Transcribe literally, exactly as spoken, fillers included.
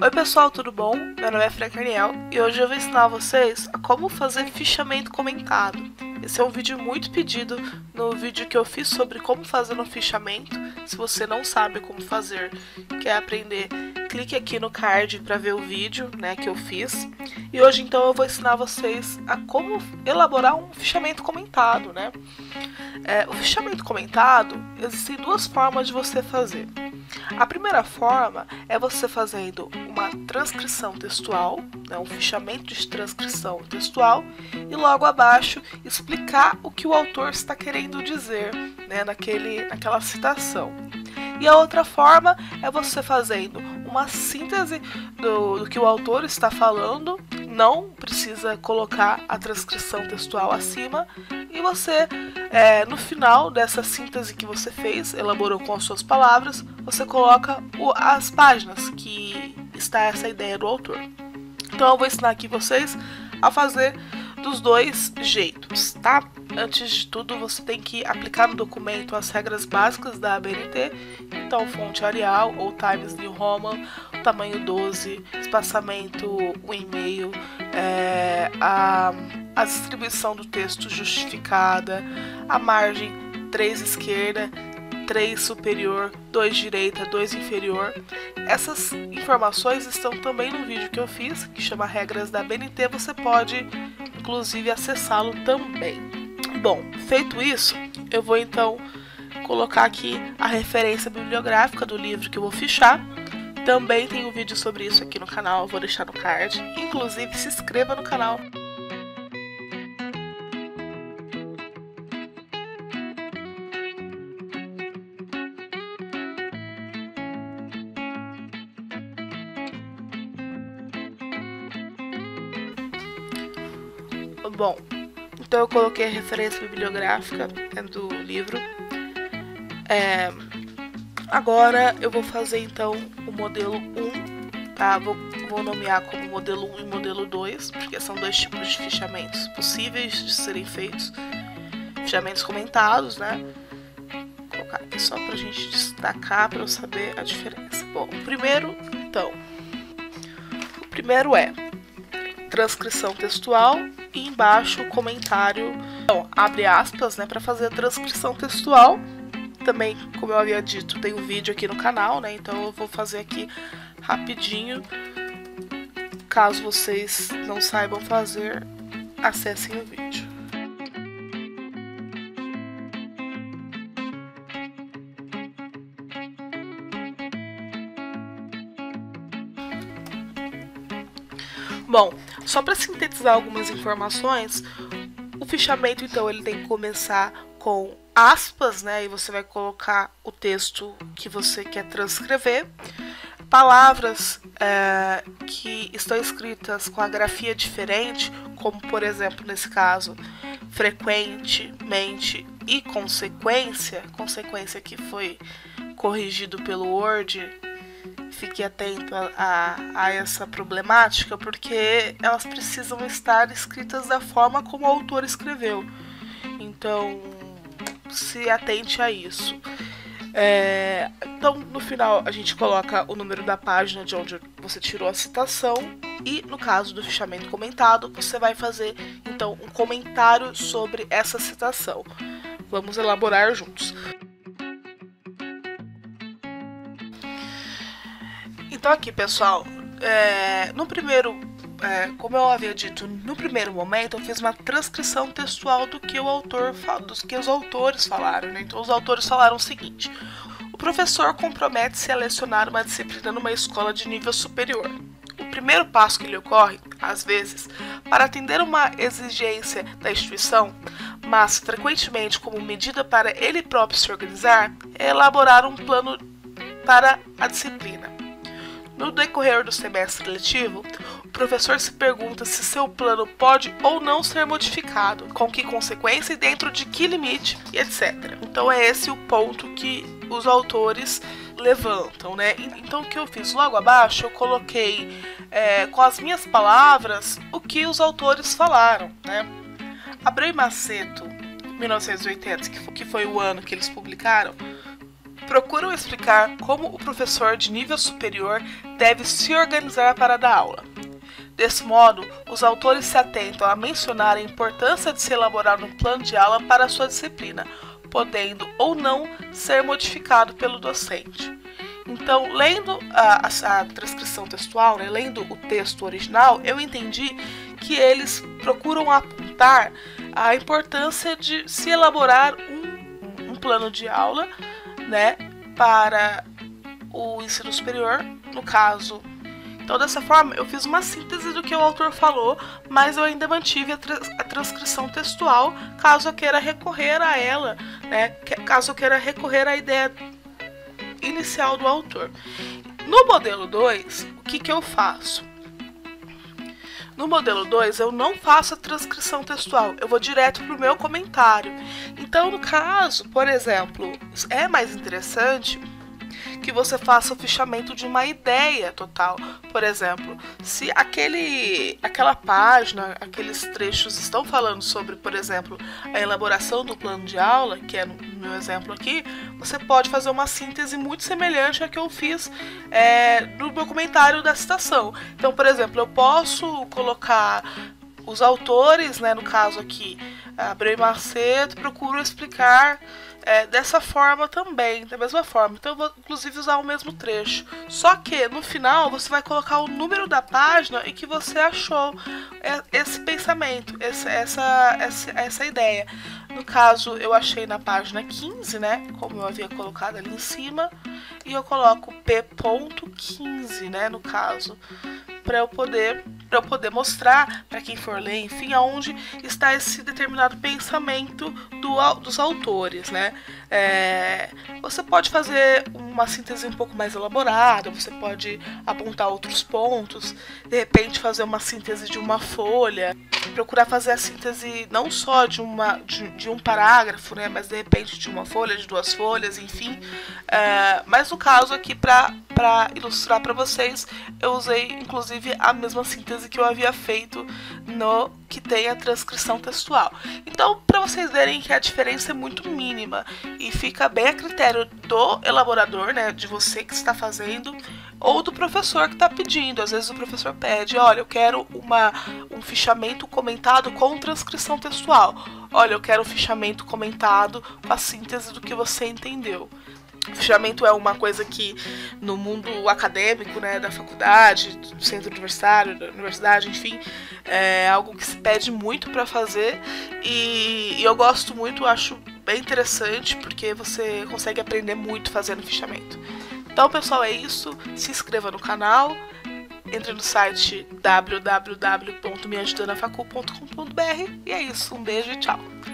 Oi pessoal, tudo bom? Meu nome é Fran Carniel e hoje eu vou ensinar vocês a como fazer fichamento comentado. Esse é um vídeo muito pedido no vídeo que eu fiz sobre como fazer um fichamento. Se você não sabe como fazer, quer aprender, clique aqui no card para ver o vídeo, né, que eu fiz. E hoje então eu vou ensinar vocês a como elaborar um fichamento comentado, né? É, o fichamento comentado, existem duas formas de você fazer. A primeira forma é você fazendo uma transcrição textual, né, um fichamento de transcrição textual, e logo abaixo explicar o que o autor está querendo dizer, né, naquele, naquela citação. E a outra forma é você fazendo uma síntese do, do que o autor está falando, não precisa colocar a transcrição textual acima, e você, é, no final dessa síntese que você fez, elaborou com as suas palavras, você coloca o, as páginas que está essa ideia do autor. Então eu vou ensinar aqui vocês a fazer dos dois jeitos, tá? Antes de tudo, você tem que aplicar no documento as regras básicas da A B N T, então fonte Arial ou Times New Roman, tamanho doze, espaçamento um e meio, é, a, a distribuição do texto justificada, a margem três esquerda, três superior, dois direita, dois inferior. Essas informações estão também no vídeo que eu fiz, que chama Regras da A B N T, você pode inclusive acessá-lo também. Bom, feito isso, eu vou então colocar aqui a referência bibliográfica do livro que eu vou fichar. Também tem um vídeo sobre isso aqui no canal, eu vou deixar no card. Inclusive, se inscreva no canal. Bom, então eu coloquei a referência bibliográfica, né, do livro. É, agora eu vou fazer então o modelo um, tá? Vou, vou nomear como modelo um e modelo dois, porque são dois tipos de fichamentos possíveis de serem feitos. Fichamentos comentados, né? Vou colocar aqui só pra gente destacar, para eu saber a diferença. Bom, o primeiro, então, o primeiro é transcrição textual e embaixo o comentário, então, abre aspas, né, para fazer a transcrição textual. Também, como eu havia dito, tem um vídeo aqui no canal, né, então eu vou fazer aqui rapidinho. Caso vocês não saibam fazer, acessem o vídeo. Bom, só para sintetizar algumas informações, o fichamento então ele tem que começar com aspas, né? E você vai colocar o texto que você quer transcrever, palavras é, que estão escritas com a grafia diferente, como por exemplo nesse caso frequentemente e consequência, consequência que foi corrigido pelo Word. Fique atento a, a, a essa problemática, porque elas precisam estar escritas da forma como o autor escreveu. Então, se atente a isso. É, então, no final, a gente coloca o número da página de onde você tirou a citação. E, no caso do fichamento comentado, você vai fazer, então, um comentário sobre essa citação. Vamos elaborar juntos. Então aqui, pessoal, é, no primeiro, é, como eu havia dito, no primeiro momento eu fiz uma transcrição textual do que o autor, dos que os autores falaram, né? Então os autores falaram o seguinte: o professor compromete-se a lecionar uma disciplina numa escola de nível superior. O primeiro passo que lhe ocorre, às vezes, para atender uma exigência da instituição, mas frequentemente como medida para ele próprio se organizar, é elaborar um plano para a disciplina. No decorrer do semestre letivo, o professor se pergunta se seu plano pode ou não ser modificado, com que consequência e dentro de que limite, e etcétera. Então é esse o ponto que os autores levantam, né? Então o que eu fiz logo abaixo, eu coloquei é, com as minhas palavras o que os autores falaram, né? Abreu e Maceto, mil novecentos e oitenta, que foi o ano que eles publicaram, procuram explicar como o professor de nível superior deve se organizar para dar aula. Desse modo, os autores se atentam a mencionar a importância de se elaborar um plano de aula para a sua disciplina, podendo ou não ser modificado pelo docente. Então, lendo a, a, a transcrição textual, né, lendo o texto original, eu entendi que eles procuram apontar a importância de se elaborar um, um plano de aula, né, para o ensino superior, no caso. Então, dessa forma, eu fiz uma síntese do que o autor falou, mas eu ainda mantive a, tra a transcrição textual, caso eu queira recorrer a ela, né, caso eu queira recorrer à ideia inicial do autor. No modelo dois, o que, que eu faço? No modelo dois, eu não faço a transcrição textual, eu vou direto para o meu comentário. Então, no caso, por exemplo, é mais interessante que você faça o fichamento de uma ideia total. Por exemplo, se aquele, aquela página, aqueles trechos estão falando sobre, por exemplo, a elaboração do plano de aula, que é no meu exemplo aqui, você pode fazer uma síntese muito semelhante à que eu fiz é, no meu comentário da citação. Então, por exemplo, eu posso colocar os autores, né, no caso aqui, Abreu e Macedo, procuram explicar É, dessa forma também, da mesma forma. Então eu vou inclusive usar o mesmo trecho. Só que no final você vai colocar o número da página em que você achou esse pensamento, esse, essa, essa, essa ideia. No caso, eu achei na página quinze, né? Como eu havia colocado ali em cima. E eu coloco P ponto quinze, né? No caso, para eu poder para eu poder mostrar para quem for ler, enfim, aonde está esse determinado pensamento do, dos autores, né? É, você pode fazer uma síntese um pouco mais elaborada, você pode apontar outros pontos, de repente fazer uma síntese de uma folha, procurar fazer a síntese não só de, uma, de, de um parágrafo, né? Mas de repente de uma folha, de duas folhas, enfim. É, mas no caso aqui, para para ilustrar para vocês, eu usei inclusive a mesma síntese que eu havia feito no que tem a transcrição textual. Então, para vocês verem que a diferença é muito mínima e fica bem a critério do elaborador, né, de você que está fazendo, ou do professor que está pedindo. Às vezes o professor pede, olha, eu quero uma, um fichamento comentado com transcrição textual. Olha, eu quero um fichamento comentado com a síntese do que você entendeu. O fichamento é uma coisa que no mundo acadêmico, né, da faculdade, do centro universitário, da universidade, enfim, é algo que se pede muito para fazer e, e eu gosto muito, acho bem interessante porque você consegue aprender muito fazendo fichamento. Então, pessoal, é isso. Se inscreva no canal, entre no site w w w ponto me ajuda na facu ponto com ponto b r e é isso. Um beijo e tchau!